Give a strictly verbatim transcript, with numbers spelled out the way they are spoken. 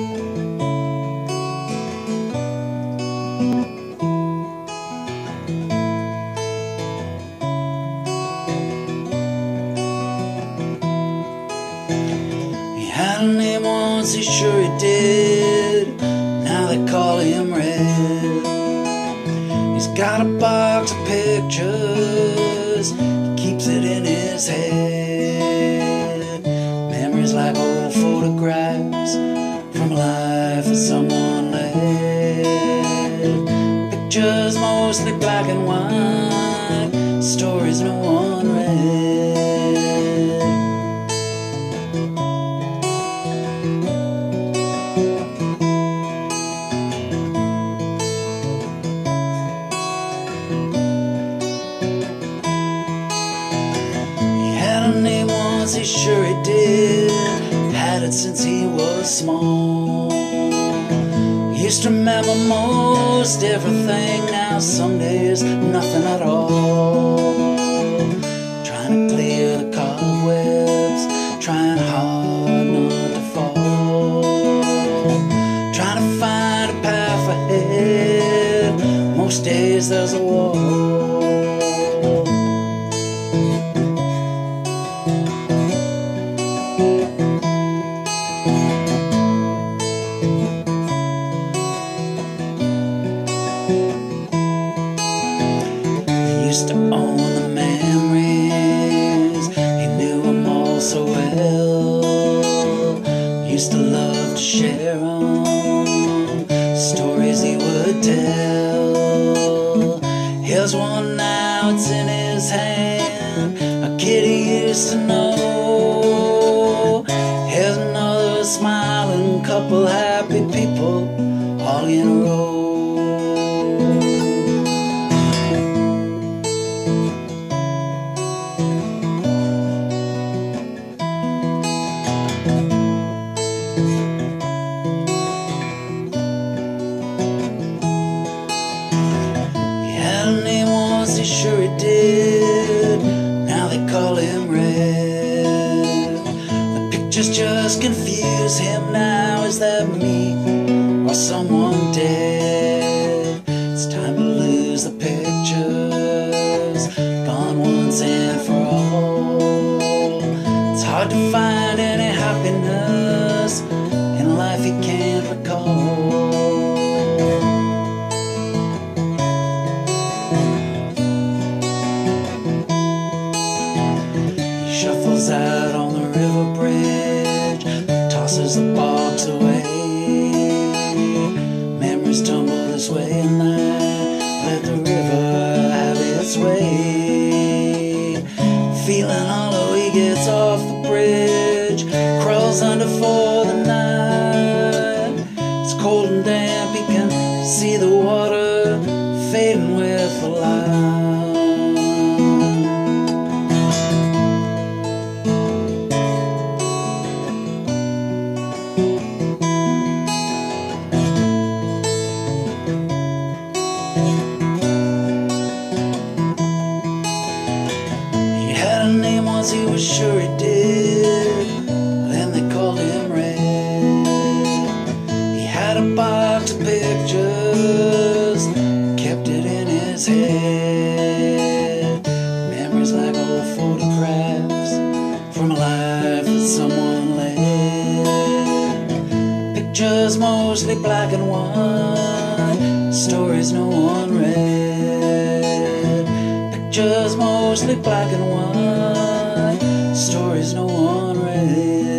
He had a name once, he sure he did. Now they call him Red. He's got a box of pictures, he keeps it in his head. Memories like old photographs from a life that someone led. Pictures mostly black and white, stories no one read. Name once, he sure he did. Had it since he was small. Used to remember most everything. Now some days nothing at all. Trying to clear the cobwebs, trying hard not to fall. Trying to find a path ahead. Most days there's a wall. Used to own the memories, he knew them all so well. Used to love to share them, stories he would tell. Here's one now, it's in his hand, a kid he used to know. Here's another smiling couple, happy people, all in a row. He sure he did. Now they call him Red. The pictures just confuse him now. Is that me or someone dead? It's time to lose the pictures, gone once and for all. It's hard to find any happiness in a life he can't recall. Shuffles out on the river bridge, tosses the box away. Memories tumble this way and that, let the river have its way. Feeling hollow, he gets off the bridge, crawls under for the night. It's cold and damp, he can see the water fading with the light. Name once, he was sure he did. Then they called him Red. He had a box of pictures, kept it in his head. Memories like old photographs from a life that someone led. Pictures mostly black and white, stories no one read. Pictures mostly black and white, stories no one read.